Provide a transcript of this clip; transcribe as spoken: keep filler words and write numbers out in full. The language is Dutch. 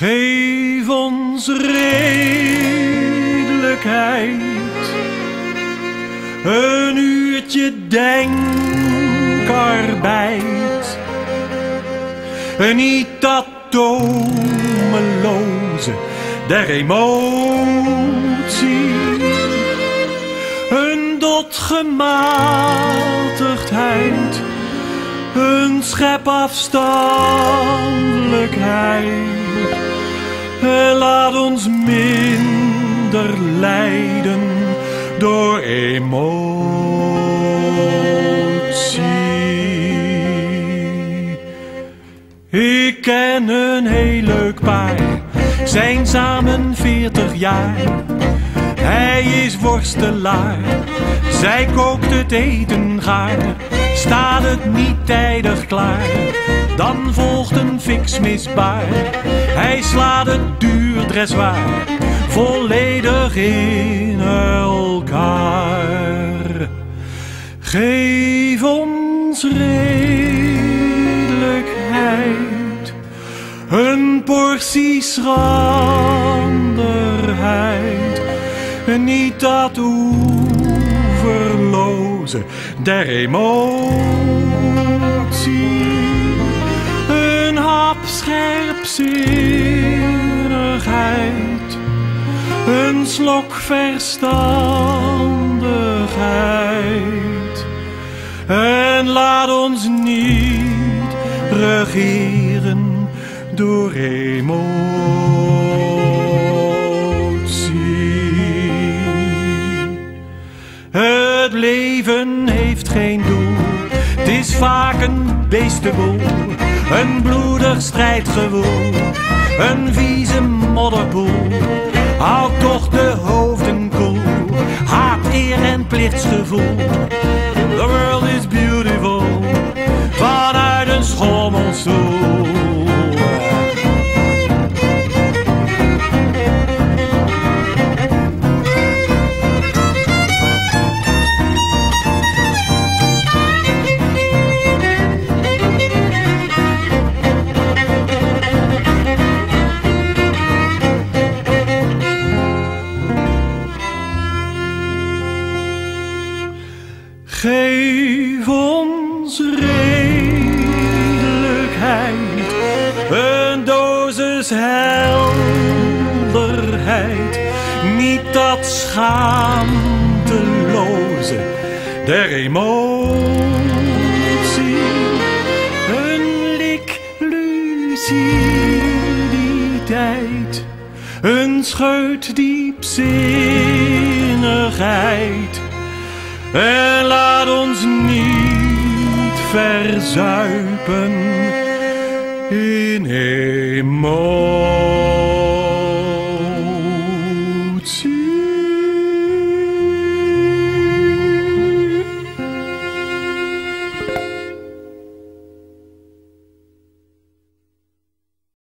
Geef ons redelijkheid, een uurtje denkarbeid, en niet dat tomeloze der emotie, een dot gematigdheid, een schep afstandelijkheid. En laat ons minder lijden door emotie. Ik ken een heel leuk paar, zijn samen veertig jaar. Hij is worstelaar, zij kookt het eten gaar. Staat het niet tijdig klaar, dan volgt een fiks misbaar. Hij slaat het duur dressoir volledig in elkaar. Geef ons redelijkheid, een portie schranderheid, en niet dat oeverloze der emotie, een hap scherpzinnigheid, een slok verstandigheid. En laat ons niet regeren door emotie. Het leven heeft geen doel, het is vaak een beestenboel, een bloedig strijdgewoel, een vieze modderpoel. Houd toch de hoofden koel, haat, eer en plichtsgevoel. The world is beautiful, vanuit een schommelstoel. Geef ons redelijkheid, een dosis helderheid, niet dat schaamteloze der emotie, een lik luciditeit, een scheut diepzinnigheid. En laat ons niet verzuipen in emotie.